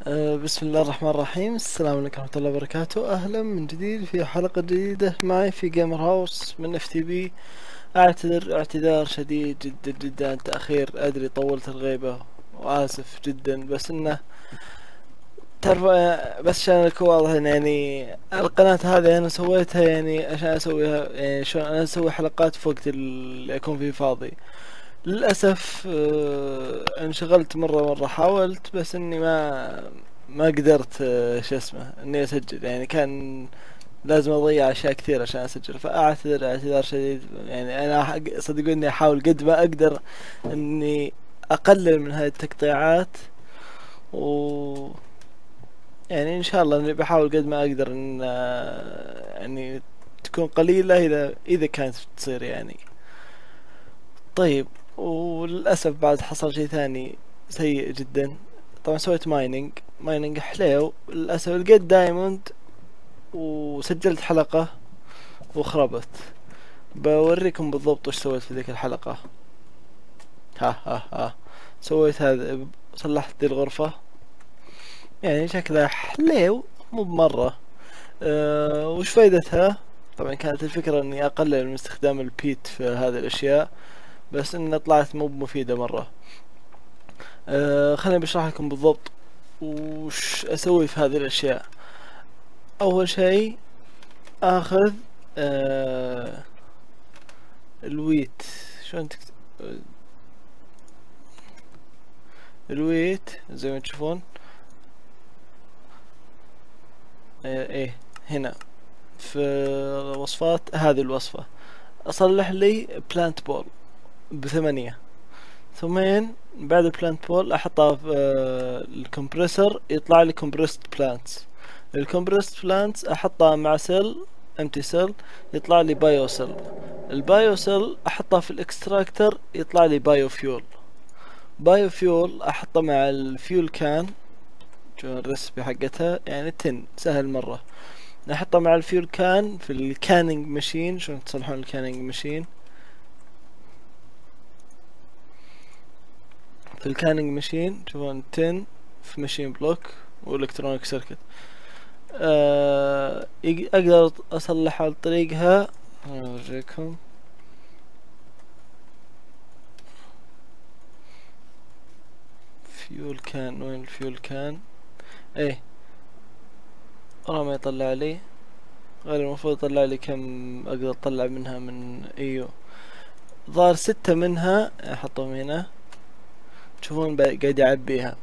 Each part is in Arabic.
بسم الله الرحمن الرحيم. السلام عليكم ورحمة الله وبركاته. أهلا من جديد في حلقة جديدة معي في جيمر هاوس من اف تي بي. أعتذر اعتذار شديد جدا جدا عن تأخير، أدري طولت الغيبة وآسف جدا، بس إنه تعرف بس عشان أكون واضح يعني القناة هذه أنا سويتها يعني عشان أسويها، يعني شلون أنا أسوي حلقات في وقت اللي أكون فيه فاضي. للأسف انشغلت مرة حاولت، بس اني ما قدرت، شو اسمه، اني اسجل، يعني كان لازم اضيع اشياء كثير عشان اسجل، فاعتذر اعتذار شديد. يعني انا صدقوني احاول قد ما اقدر اني اقلل من هذه التقطيعات، و يعني ان شاء الله اني بحاول قد ما اقدر ان يعني تكون قليلة اذا كانت تصير يعني. طيب، وللأسف بعد حصل شيء ثاني سيء جدا. طبعا سويت مايننج حليو، للأسف لقيت دايموند وسجلت حلقة وخربت. بوريكم بالضبط وش سويت في ذيك الحلقة. ها سويت هذا، صلحت ذي الغرفة، يعني شكلها حليو مو بمرة. وش فايدتها؟ طبعا كانت الفكرة اني اقلل من استخدام البيت في هذه الاشياء، بس انها طلعت مو مفيدة مرة. خليني بشرح لكم بالضبط وش اسوي في هذه الاشياء. اول شيء اخذ آه الويت. شلون الويت زي ما تشوفون. ايه، هنا في وصفات هذه الوصفة اصلح لي بلانت بول ب8. ثمين بعد البلانت بول احطها في الكمبريسر، يطلع لي كومبريست بلانتس. الكومبريست بلانتس احطها مع سيل، امتي سيل، يطلع لي بايو سيل. البايو سيل احطها في الاكستراكتر، يطلع لي بايو فيول. بايو فيول احطها مع الفيول كان، شو الريسبي حقتها يعني سهل مرة. نحطها مع الفيول كان في الكانينج ماشين. شلون تصلحون الكانينج ماشين؟ في الكانينج ماشين تشوفون 10 في ماشين بلوك والكترونيك سيركت. اقدر اصلحها عن طريقها. اوريكم. فيول كان، وين الفيول كان؟ ايه، والله ما يطلع لي. غير المفروض يطلع لي كم اقدر اطلع منها من ايو. ظهر 6 منها احطهم هنا، تشوفون قاعد يعبيها.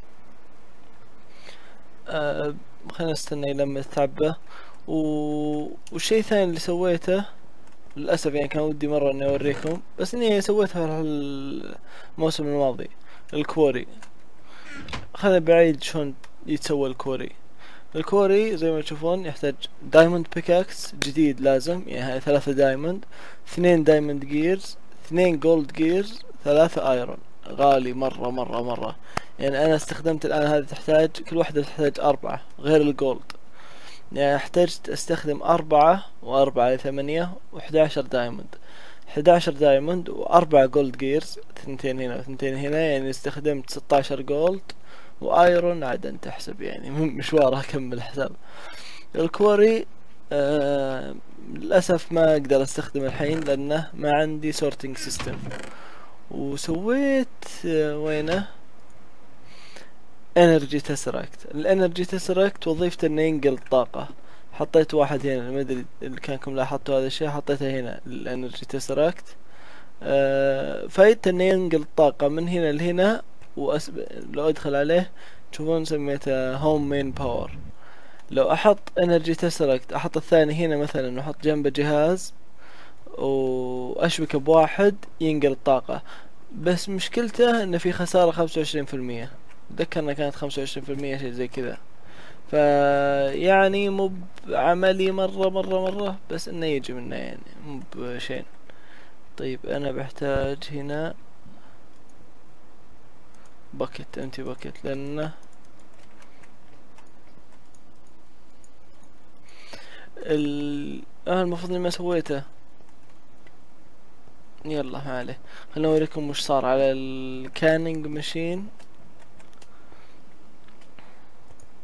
أه خلينا نستنى لما تتعبى. والشيء الثاني اللي سويته، للأسف يعني كان ودي مرة اني اوريكم، بس اني سويتها في الموسم الماضي. الكوري، خلينا بعيد شلون يتسوى الكوري. الكوري زي ما تشوفون يحتاج دايموند بيكاكس جديد لازم، يعني هاي 3 دايموند، 2 دايموند جيرز، 2 جولد جيرز، 3 ايرون. غالي مرة. يعني انا استخدمت الان هذه تحتاج كل واحدة تحتاج 4 غير الجولد. يعني احتجت استخدم 4 و4 ل8 و11 دايموند. 11 دايموند و4 جولد جيرز، 2 هنا و2 هنا، يعني استخدمت 16 جولد وايرون. عاد انت احسب يعني مشوار اكمل حساب. الكوري للاسف ما اقدر استخدمه الحين لانه ما عندي سورتنج سيستم. وسويت وينه انرجي تسراكت. الانرجي تسراكت وظيفته انه ينقل طاقة. حطيت واحد هنا، ما ادري اللي كانكم لاحظتوا هذا الشيء، حطيته هنا الانرجي تسراكت. فايدته انه ينقل طاقة من هنا لهنا. لو ادخل عليه تشوفون سميته هوم مين باور. لو احط انرجي تسركت، احط الثاني هنا مثلا واحط جنبه جهاز واشبكه بواحد، ينقل الطاقة. بس مشكلته انه في خسارة 25%. اتذكر انها كانت 25%، شيء زي كذا. يعني مو بعملي مرة، بس انه يجي منه يعني مو بشيء. طيب انا بحتاج هنا باكيت، امتي باكيت، لانه المفروض اني ما سويته. يلا ما عليه. خلنا اوريكم وش صار على الكانينج ماشين.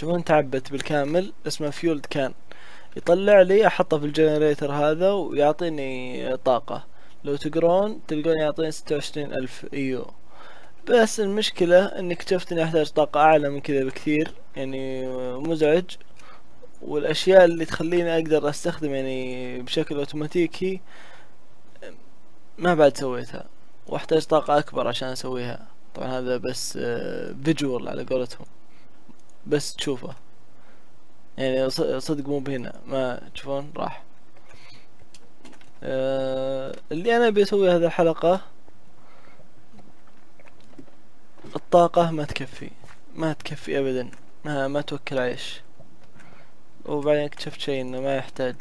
تشوفون تعبت بالكامل، اسمه فيولد كان. يطلع لي احطه في الجنريتر هذا ويعطيني طاقة. لو تقرون تلقون يعطيني 26,000 ايو. بس المشكلة اني اكتشفت اني احتاج طاقة اعلى من كذا بكثير، يعني مزعج. والاشياء اللي تخليني اقدر استخدم يعني بشكل اوتوماتيكي ما بعد سويتها، واحتاج طاقة اكبر عشان اسويها. طبعا هذا بس فيجوال على قولتهم، بس تشوفه يعني صدق مو بهنا ما تشوفون راح. اللي انا بسوي هذه الحلقة، الطاقة ما تكفي، ما تكفي ابدا، ما توكل عيش. وبعدين اكتشفت شيء انه ما يحتاج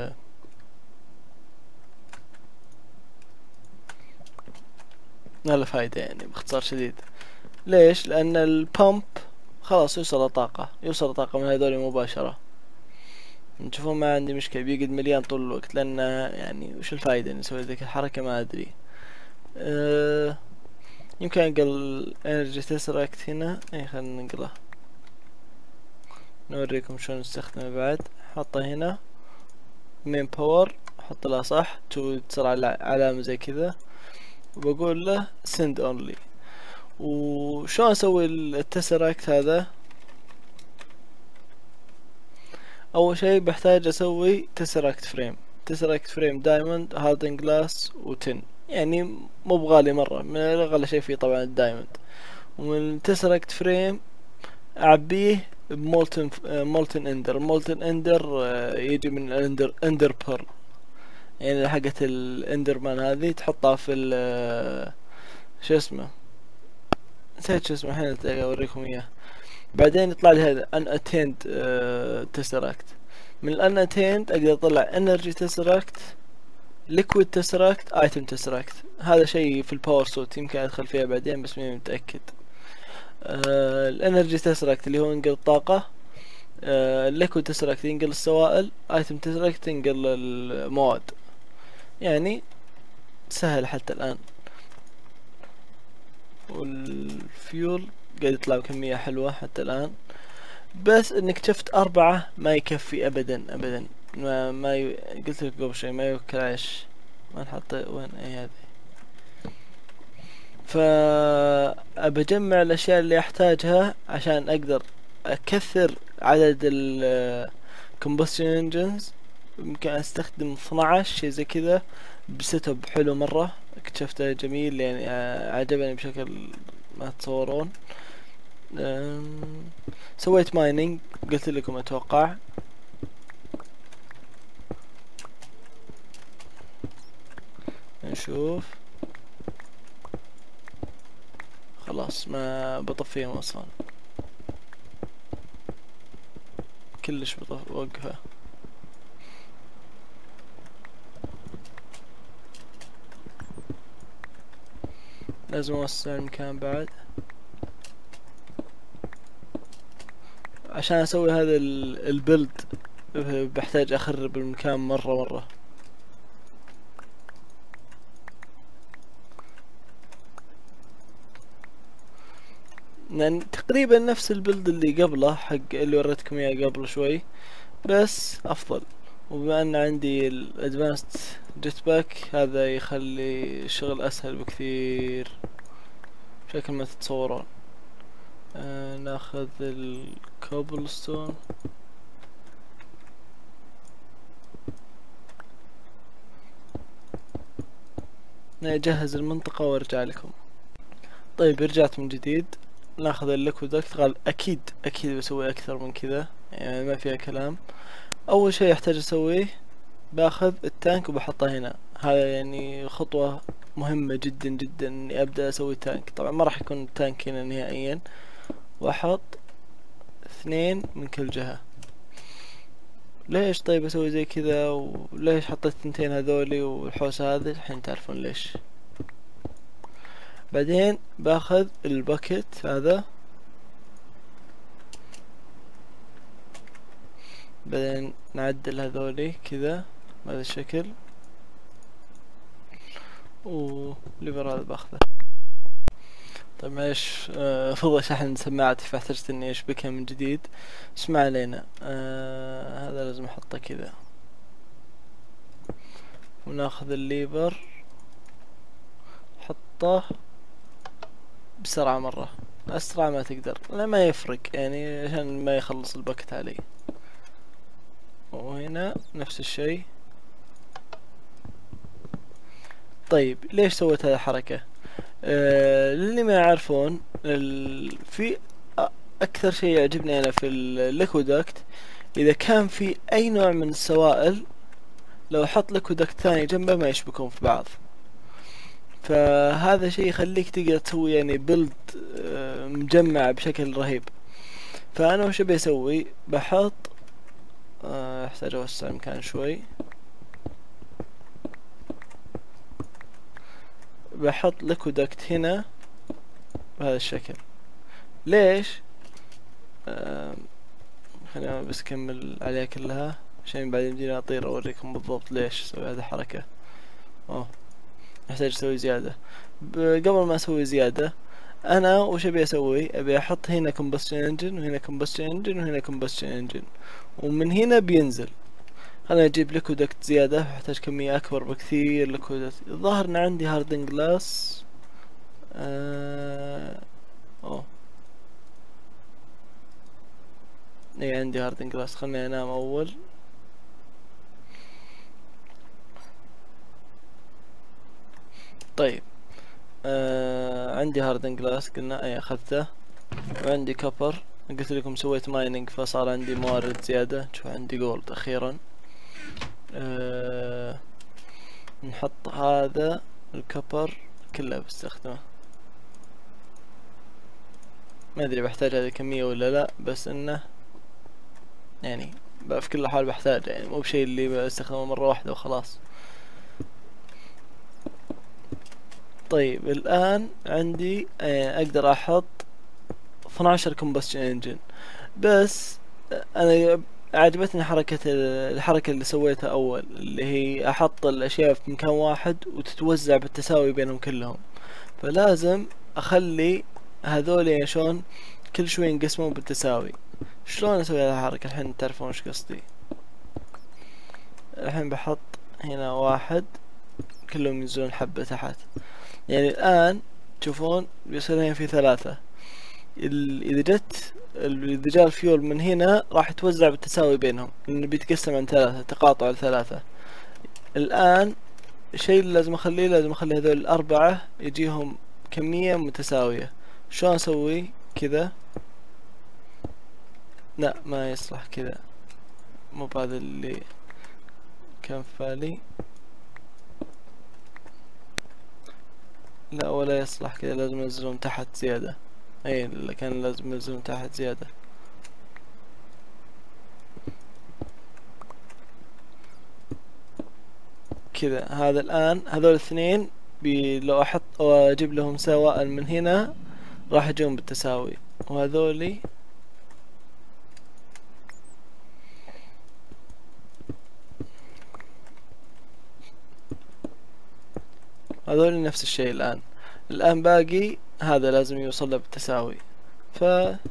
ما له فايدة يعني باختصار شديد. ليش؟ لان البامب خلاص يوصل طاقة، يوصل طاقة من هذول مباشرة. تشوفون ما عندي مشكلة، بيقعد مليان طول الوقت، لان يعني وش الفايدة اني اسوي ذيك الحركة ما ادري. يمكن انقل انرجي تسركت هنا. اي خلينا ننقله، نوريكم شلون نستخدمه بعد. حطه هنا مين باور، حط له صح تصير علامة زي كذا، وبقول له send only. وشلون اسوي التسركت هذا؟ اول شيء بحتاج اسوي تسركت فريم دايموند هاردن جلاس وتن، يعني مو بغالي مرة، من اغلى شيء فيه طبعا الدايموند. ومن تسركت فريم اعبيه مولتن اندر يجي من اندر بيرل، يعني حقة الاندر مان هذه تحطها في شو اسمه، نسيت شو اسمه الحين اوريكم اياه. بعدين يطلع لي هذا ان اتيند تسراكت. من الان اتيند اقدر اطلع انرجي تسراكت، ليكويد تسراكت، ايتم تسراكت. هذا شيء في الباور سوت يمكن ادخل فيها بعدين بس ماني متاكد. الانرجي تسراكت اللي هو ينقل الطاقة، الليكويد تسراكت ينقل السوائل، ايتم تسراكت ينقل المواد. يعني سهل حتى الان. والفيول قاعد يطلع بكمية حلوة حتى الان، بس انك اكتشفت 4 ما يكفي ابدا ابدا. قلت لك قبل شوي ما يوكل عيش. ما نحط وين اي هذه. فأبجمع الأشياء اللي أحتاجها عشان أقدر أكثر عدد ال combustion engines. يمكن أستخدم 12 شي زي كذا بسيت اب حلو مرة، اكتشفته جميل يعني، عجبني بشكل ما تتصورون. سويت مايننج قلت لكم أتوقع. نشوف. خلاص ما بطفيهم اصلا، كلش بوقفه. لازم اوسع المكان بعد عشان اسوي هذا البلد. بحتاج اخرب المكان مرة. يعني تقريبا نفس البلد اللي قبله، حق اللي وريتكم اياه قبل شوي، بس افضل. وبما ان عندي الادفانسد جيت باك هذا يخلي الشغل اسهل بكثير بشكل ما تتصورون. ناخذ الكوبلستون. نجهز المنطقة وارجع لكم. طيب رجعت من جديد. ناخذ الليكويدكت. اكيد بسوي اكثر من كذا يعني ما فيها كلام. اول شيء احتاج اسويه باخذ التانك وبحطه هنا. هذا يعني خطوة مهمة جدا اني ابدأ اسوي تانك. طبعا ما راح يكون التانك هنا نهائيا، واحط 2 من كل جهة. ليش طيب اسوي زي كذا؟ وليش حطيت 2 هذولي والحوسة هذه؟ الحين تعرفون ليش. بعدين باخذ الباكيت هذا، بعدين نعدل هذولي كذا بهذا الشكل، والليفر هذا باخذه. طيب معليش، فضل شحن سماعتي فاحتجت اني اشبكها من جديد. اسمع علينا، هذا لازم احطه كذا، وناخذ الليبر حطه بسرعة مرة، اسرع ما تقدر، لا ما يفرق يعني عشان ما يخلص الباكت علي. وهنا نفس الشيء. طيب ليش سويت هذه الحركة؟ للي ما يعرفون، في اكثر شيء يعجبني انا في الليكودكت، اذا كان في اي نوع من السوائل لو احط ليكودكت ثاني جنبه ما يشبكون في بعض، فهذا شيء يخليك تقدر تسوي يعني بيلد مجمع بشكل رهيب. فانا وش ابي اسوي؟ بحط احتاج اوسع المكان شوي، بحط ليكودكت هنا بهذا الشكل. ليش؟ خلينا بس اكمل عليها كلها عشان بعدين يمديني اطير اوريكم بالضبط ليش اسوي هذه الحركة. احتاج اسوي زيادة. قبل ما اسوي زيادة، انا وش ابي اسوي؟ ابي احط هنا combustion engine وهنا combustion engine وهنا combustion engine، ومن هنا بينزل. خليني اجيب ليكودكت زيادة، احتاج كمية اكبر بكثير ليكودكت. الظاهر ان عندي هاردن جلاس. اوه اي عندي هاردن جلاس، خليني انام اول. طيب عندي هاردن جلاس قلنا، اي اخذته. وعندي كوبر، قلت لكم سويت مايننج فصار عندي موارد زيادة. شوف عندي جولد اخيرا. نحط هذا الكوبر كله بستخدمه، ما ادري بحتاج هذه الكمية ولا لا، بس انه يعني في كل حال بحتاج، يعني مو بشيء اللي بستخدمه مرة واحدة وخلاص. طيب الان عندي اقدر احط 12 combustion engine، بس انا عجبتني الحركة اللي سويتها اول، اللي هي احط الاشياء في مكان واحد وتتوزع بالتساوي بينهم كلهم. فلازم اخلي هذول يعني شلون كل شوي ينقسمون بالتساوي. شلون اسوي هذه الحركة؟ الحين تعرفون ايش قصدي. الحين بحط هنا واحد، كلهم ينزلون حبة تحت. يعني الان تشوفون بيصير هنا في ثلاثة. اذا جاء الفيول من هنا راح يتوزع بالتساوي بينهم، لانه بيتقسم عن ثلاثة، تقاطع الثلاثة. الان الشيء اللي لازم اخلي هذول الاربعة يجيهم كمية متساوية. شلون اسوي كذا؟ لا ما يصلح كذا، مو بهذا اللي كان في بالي. لا ولا يصلح كذا، لازم انزلهم تحت زيادة. اي اللي كان لازم انزلهم تحت زيادة كذا. هذا الان هذول الاثنين لو احط او اجيب لهم سواء من هنا راح يجون بالتساوي، وهذولي نفس الشيء. الان باقي هذا لازم يوصل له بالتساوي، ف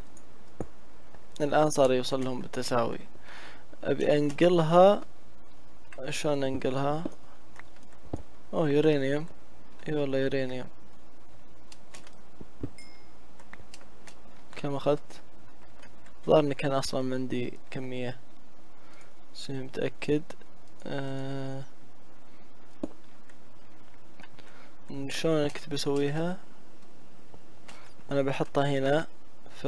الان صار يوصل لهم بالتساوي. ابي انقلها. شلون انقلها؟ اوه يورانيوم، اي والله يورانيوم. كم اخذت؟ ظهر اني كان اصلا عندي كمية، بس ماني متأكد. شلون كنت بسويها؟ انا بحطها هنا، ف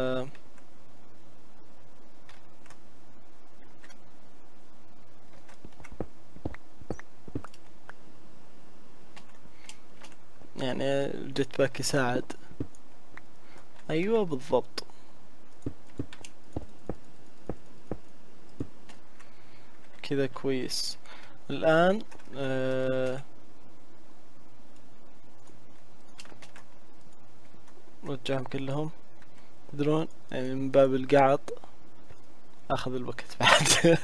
يعني الجيت باك يساعد. ايوه بالضبط. كذا كويس. الان رجعهم كلهم. تدرون يعني من باب القعط اخذ الوقت بعد.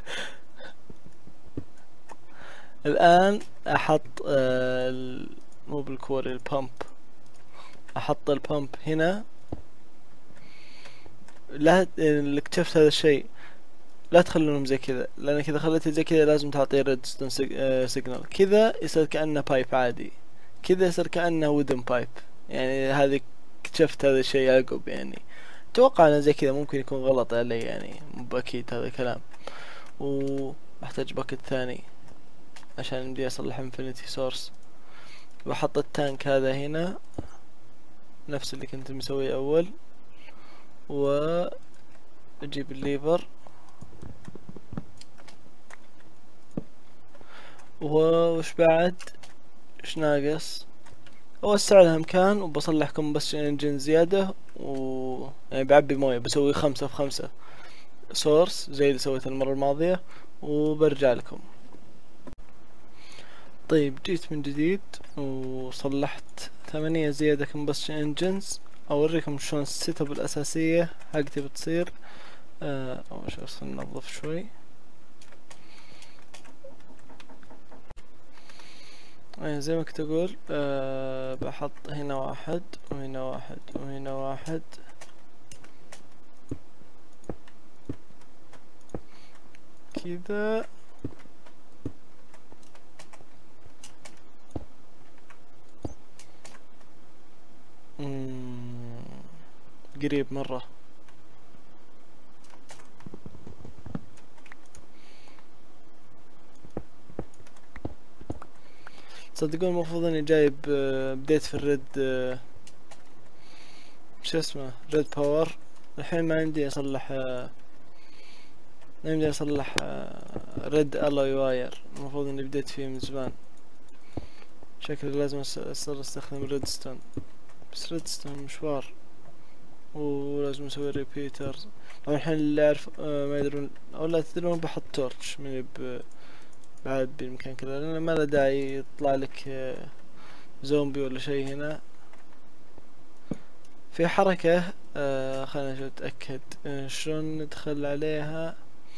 الان احط مو بالكوري، البامب. احط البامب هنا. لا اللي اكتشفت هذا الشيء، لا تخلونهم زي كذا، لان كذا خليته زي كذا لازم تعطيه ريدستون سيجنال. كذا يصير كأنه بايب عادي، كذا يصير كأنه ودن بايب. يعني هذه اكتشفت هذا الشيء عقب يعني. اتوقع انه زي كذا، ممكن يكون غلط علي يعني، مو باكيد هذا الكلام. وبحتاج باكت ثاني عشان بدي اصلح انفينيتي سورس. واحط التانك هذا هنا نفس اللي كنت مسويه اول، واجيب الليفر وش بعد، ايش ناقص، اوسع لها مكان وبصلح كومبشن انجن زيادة، يعني بعبي موية، بسوي 5 في 5 سورس زي اللي سويته المرة الماضية، وبرجع لكم. طيب جيت من جديد وصلحت 8 زيادة كومبشن انجنز. اوريكم شلون السيت اب الاساسية حقتي بتصير. اول شي بس ننظف شوي. زي ما كنت اقول، بحط هنا 1 وهنا 1 وهنا 1 كذا. قريب مرة. تصدقون المفروض اني جايب بديت في الريد، شو اسمه، ريد باور. الحين ما عندي اصلح، ما عندي اصلح ريد الوي واير. المفروض اني بديت فيه من زمان. شكلي لازم اصير استخدم ريدستون، بس ريدستون مشوار، ولازم اسوي ريبيترز. طبعا الحين اللي يعرف ما يدرون او لا تدرون، بحط تورش من بعد بالمكان كذا، لان ما له داعي يطلع لك زومبي ولا شيء هنا. في حركة خلينا نشوف اتأكد شلون ندخل عليها.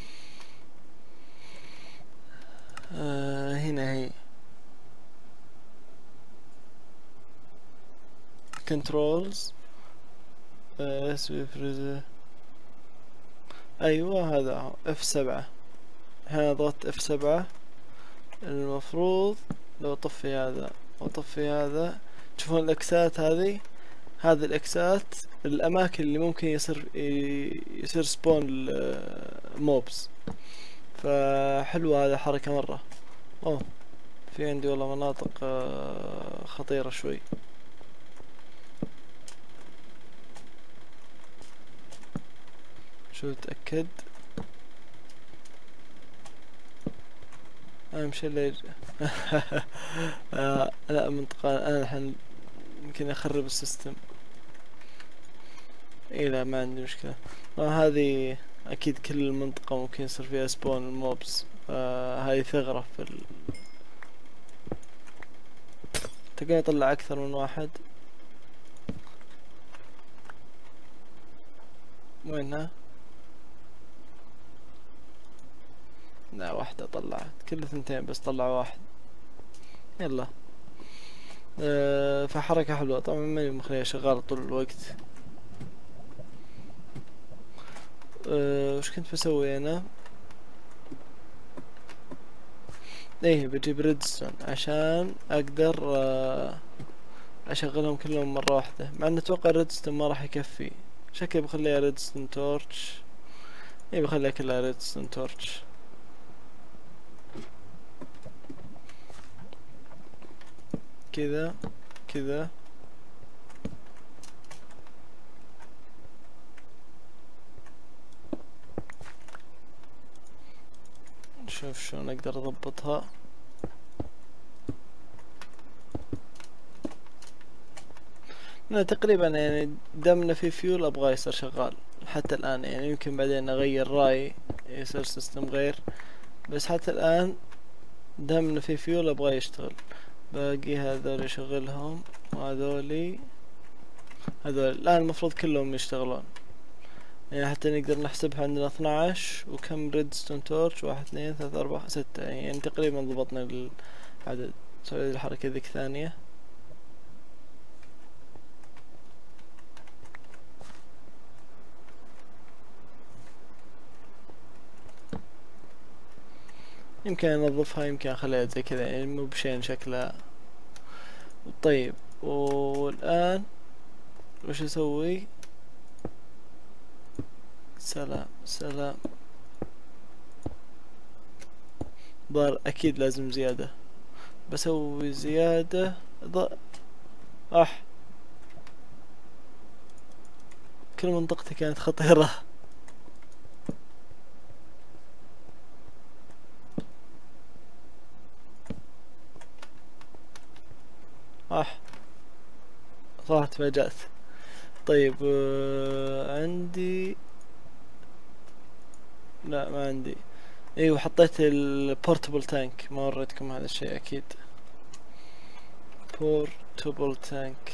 هنا هي كنترولز، اسوي فريزر. ايوه هذا F7. الحين ضغطت F7. المفروض لو اطفي هذا واطفي هذا، تشوفون الاكسات هذه الاكسات الاماكن اللي ممكن يصير سبون موبس. فحلوة هذه الحركة مرة. اوه في عندي والله مناطق خطيرة شوي. شو تأكد اهم شي اللي لا منطقة انا الحين يمكن اخرب السيستم. اي لا ما عندي مشكلة. هذه اكيد كل المنطقة ممكن يصير فيها سبون الموبس. هاي ثغرة في تقدر يطلع اكثر من واحد. وينها؟ لا واحدة طلعت، كل 2 بس طلع واحد. يلا. فحركة حلوة طبعا، ماني مخليها شغالة طول الوقت. وش كنت بسوي انا؟ ايه بجيب ريدستون عشان اقدر اشغلهم كلهم مرة واحدة، مع ان اتوقع الريدستون ما راح يكفي. شكلي بخليها ريدستون تورش. ايه بخليها كلها ريدستون تورش. كذا كذا. نشوف شلون اقدر اضبطها. لا تقريبا يعني دامنا في فيول ابغاه يصير شغال حتى الان. يعني يمكن بعدين اغير راي يصير سيستم غير، بس حتى الان دامنا في فيول ابغاه يشتغل. باقي هذول يشغلهم، وهذولي الان المفروض كلهم يشتغلون. يعني حتى نقدر نحسبها. عندنا 12 وكم ريدستون تورش، 1 2 3 4 6. يعني تقريبا ضبطنا العدد. سوي الحركة ذيك ثانية. يمكن انظفها، يمكن اخليها زي كذا، يعني مو بشين شكلها. طيب والان وش اسوي؟ سلام سلام. ظهر اكيد لازم زيادة، بسوي زيادة. اح كل منطقتي كانت خطيرة. اح صراحة تفاجأت. طيب عندي، لا ما عندي. ايوه حطيت البورتبل تانك، ما وريتكم هذا الشيء اكيد. بورتبل تانك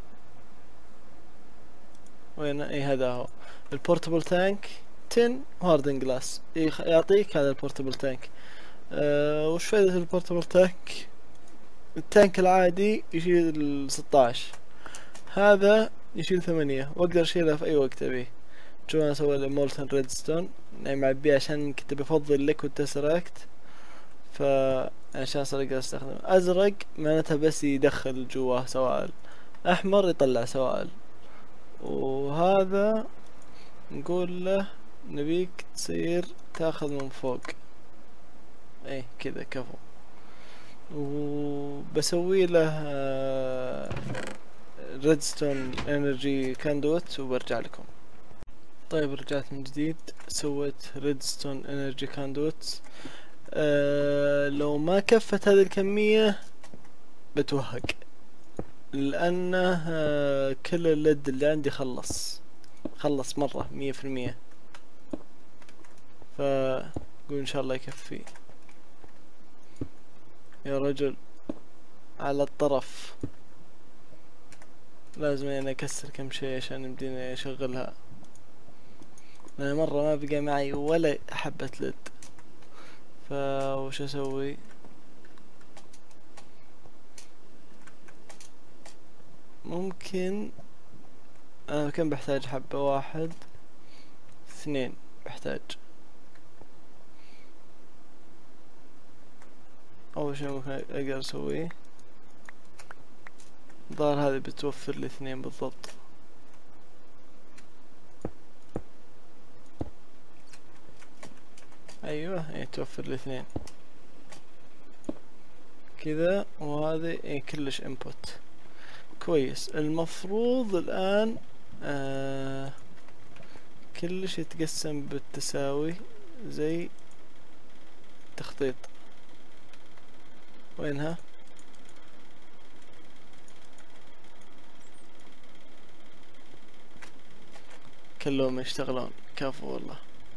وين؟ اي هذا هو البورتبل تانك. تن هاردن جلاس يعطيك هذا البورتبل تانك. وش فائدة البورتبل تانك؟ التانك العادي يشيل 16، هذا يشيل 8، واقدر اشيله في اي وقت ابيه. شو انا اسوي له مولتن ريدستون، يعني معبيه عشان كنت بفضل ليكويد تسراكت، ف عشان اقدر استخدمه. ازرق معناتها بس يدخل جواه سوائل، احمر يطلع سوائل. وهذا نقول له نبيك تصير تاخذ من فوق، ايه كذا كفو. وبسوي له ريدستون انرجي كاندوت وبرجع لكم. طيب رجعت من جديد، سويت ريدستون انرجي كاندوت. لو ما كفت هذه الكمية بتوهق، لأنه كل الليد اللي عندي خلص مرة 100%. فقول إن شاء الله يكفي. يا رجل على الطرف، لازم يعني أكسر كم شيء عشان يمديني أشغلها، لأن مرة ما بقى معي ولا حبة ليد. فوش أسوي؟ ممكن أنا كم بحتاج؟ حبة، 1 2 بحتاج. أول شي ممكن أقدر أسويه، الظاهر هذه بتوفر لي 2 بالضبط. أيوة ايه توفر لي 2 كذا، وهذه ايه كلش انبوت كويس. المفروض الآن كلش يتقسم بالتساوي زي تخطيط. وينها؟ كلهم يشتغلون كفو والله.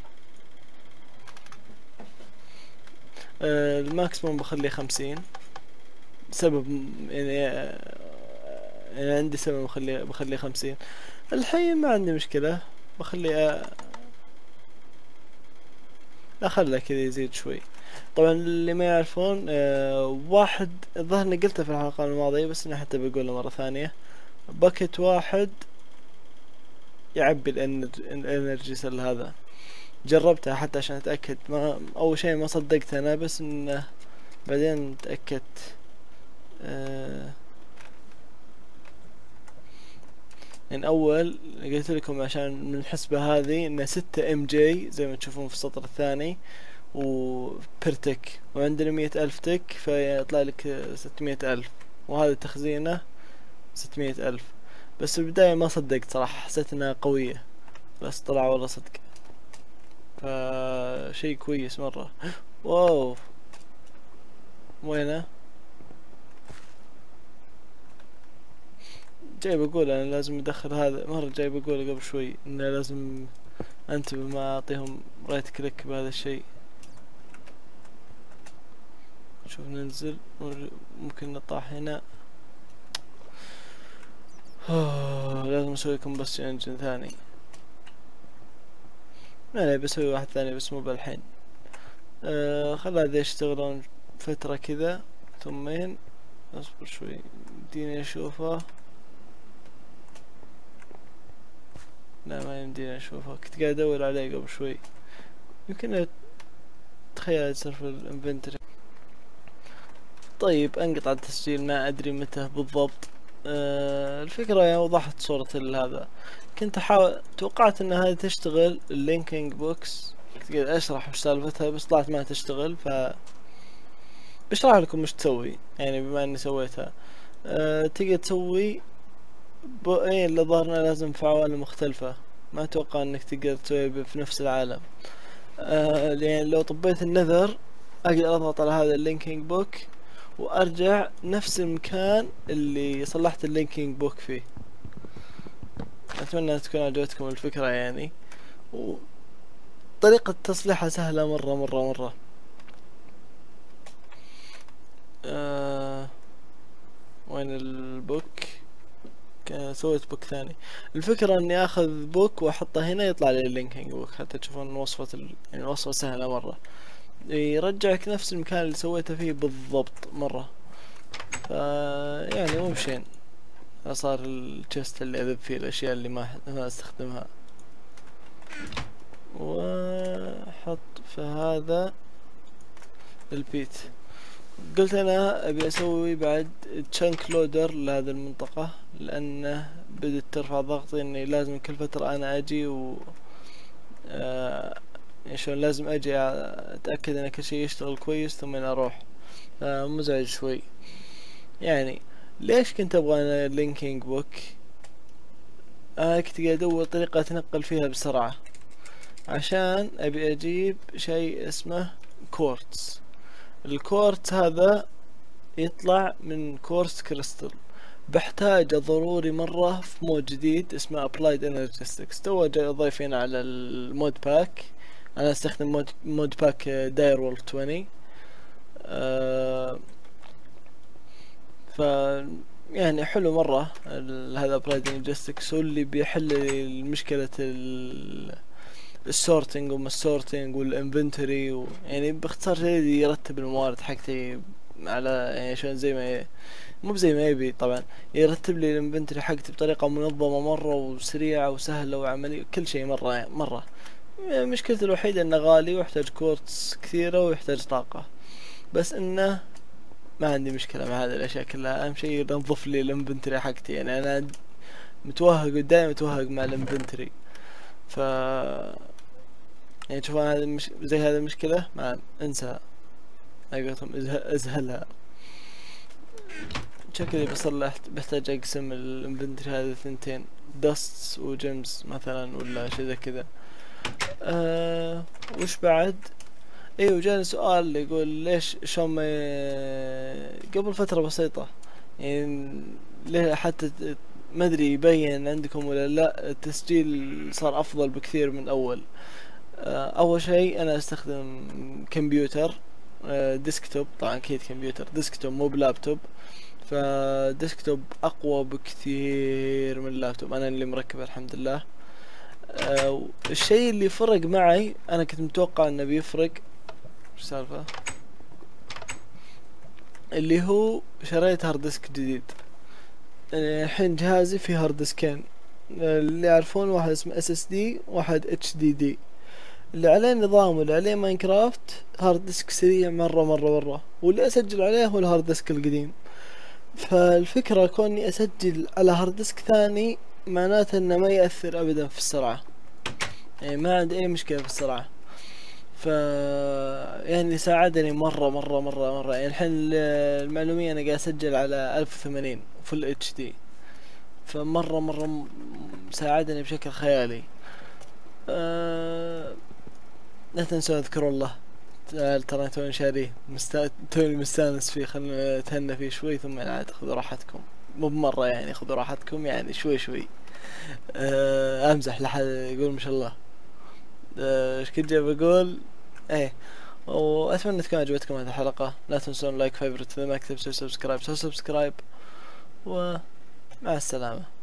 الماكسيموم بخليه 50، سبب يعني يعني عندي سبب بخليه 50. الحين ما عندي مشكلة، بخليه اخليه كذا يزيد شوي. طبعا اللي ما يعرفون واحد، الظاهر اني قلته في الحلقة الماضية بس اني حتى بقوله مرة ثانية. باكت واحد يعبي الانرجي سيل هذا. جربتها حتى عشان اتأكد، ما اول شيء ما صدقت انا، بس انه بعدين تأكدت. يعني اول قلت لكم عشان من الحسبة هذه انه 6 ام جي زي ما تشوفون في السطر الثاني وبرتك، وعندنا 100,000 تك فيطلع لك 600,000، وهذا تخزينه 600,000. بس في البداية ما صدقت صراحة، حسيت انها قوية، بس طلع والله صدق. فشي كويس مرة. واو وينه؟ جاي بقول انا لازم ادخل هذا، مرة جاي بقول قبل شوي انه لازم انتبه ما اعطيهم رايت كليك بهذا الشيء. شوف ننزل، ممكن نطلع هنا. لازم اسوي كومبشن انجن ثاني. لا بسوي واحد ثاني بس مو بالحين. خل هذا يشتغلون فترة كذا ثمين. اصبر شوي يمديني اشوفه. لا ما يمديني اشوفه، كنت قاعد ادور عليه قبل شوي. يمكن خيال يصير في الانفنتوري. طيب انقطع التسجيل، ما ادري متى بالضبط. الفكرة يعني وضحت صورة هذا. كنت احاول، توقعت ان هذه تشتغل اللينكينج بوكس، كنت قاعد اشرح وش سالفتها بس طلعت ما تشتغل. بشرح لكم وش تسوي يعني بما اني سويتها. تقدر تسوي ايه اللي ظهرنا لازم في عوالم مختلفة. ما اتوقع انك تقدر تسوي في نفس العالم. يعني لو طبيت النذر اقدر اضغط على هذا اللينكينج بوك وارجع نفس المكان اللي صلحت اللينكينج بوك فيه. اتمنى تكون عجبتكم الفكرة يعني. وطريقة تصليحها سهلة مرة مرة مرة. وين البوك؟ سويت بوك ثاني. الفكرة اني اخذ بوك واحطه هنا يطلع لي اللينكينج بوك حتى تشوفون وصفة يعني الوصفة سهلة مرة. يرجعك نفس المكان اللي سويته فيه بالضبط مرة. يعني مو بشين. صار التشست اللي اذب فيه الاشياء اللي ما استخدمها. وحط في هذا البيت. قلت انا ابي اسوي بعد تشانك لودر لهذه المنطقة لانه بدت ترفع ضغطي اني لازم كل فترة انا اجي و يعني شلون لازم اجي اتأكد ان كل شيء يشتغل كويس ثم اروح. مزعج شوي يعني. ليش كنت ابغى انا لينكينج بوك؟ كنت قاعد ادور طريقة اتنقل فيها بسرعة عشان ابي اجيب شيء اسمه كورتز. الكورتز هذا يطلع من كورس كريستال. بحتاجه ضروري مرة في مود جديد اسمه Applied Energetics. تو جاي ضايفينه على المود باك. انا استخدم مود باك داير وولف 20. ف يعني حلو مرة هذا Applied Energetics. هو اللي بيحل المشكلة السورتنج وما السورتنج والانفنتوري يعني باختصار شديد يرتب الموارد حقتي على يعني شلون زي ما مو زي ما يبي طبعا. يرتب لي الانفنتوري حقتي بطريقة منظمة مرة وسريعة وسهلة وعملية كل شيء مرة مرة. مشكلته الوحيدة انه غالي ويحتاج كورتس كثيرة ويحتاج طاقة. بس انه ما عندي مشكلة مع هذه الاشياء كلها. اهم شيء ينظف لي الانفنتوري حقتي يعني انا متوهق ودايم متوهق مع الانفنتوري. يعني تشوفون هذا زي هذه المشكلة ما انسى اقولهم ازهلها. شكلي بحتاج اقسم الانفنتوري هذه ثنتين دستس وجيمز مثلا ولا شي زي كذا. وش بعد؟ ايوه جاني سؤال يقول ليش شلون ما قبل فترة بسيطة يعني ليه حتى ما ادري يبين عندكم ولا لا التسجيل صار افضل بكثير من اول. اول شيء انا استخدم كمبيوتر ديسكتوب. طبعا اكيد كمبيوتر ديسكتوب مو بلابتوب. فديسكتوب اقوى بكثير من اللابتوب انا اللي مركبه الحمد لله. الشيء اللي فرق معي انا كنت متوقع انه بيفرق. ايش السالفة؟ اللي هو شريت هارد ديسك جديد. الحين جهازي فيه هارد ديسكين. اللي يعرفون واحد اسمه SSD واحد HDD. اللي عليه نظام واللي عليه ماينكرافت هارد ديسك سريع مرة واللي اسجل عليه هو الهارد ديسك القديم. فالفكرة كوني اسجل على هارد ديسك ثاني معناته انه ما يأثر ابدا في السرعة يعني ما عندي اي مشكلة في السرعة. يعني ساعدني مرة يعني الحين المعلومية انا قاعد اسجل على 1080 فل HD. فمرة ساعدني بشكل خيالي. لا تنسوا اذكروا الله. ترى توني شاريه توني مستانس فيه. خلنا نتهنى فيه شوي ثم عاد خذوا راحتكم. مو بمرة يعني خذوا راحتكم يعني شوي. امزح لحد يقول ما شاء الله. ايش كنت جاي بقول؟ ايه. واتمنى تكون عجبتكم هذه الحلقة. لا تنسون لايك فيفورت اذا ما كتبتوا سبسكرايب ومع السلامة.